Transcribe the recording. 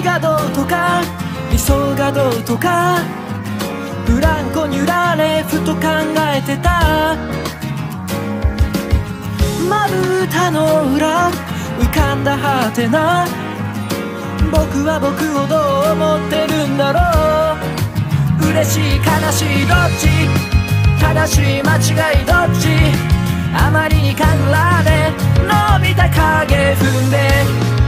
がどうとか理想がどうとかブランコに揺られふと考えてた。まぶたの裏浮かんだハテナ、僕は僕をどう思ってるんだろう。嬉しい悲しいどっち、正しい間違いどっち、あまりに考えで伸びた影踏んで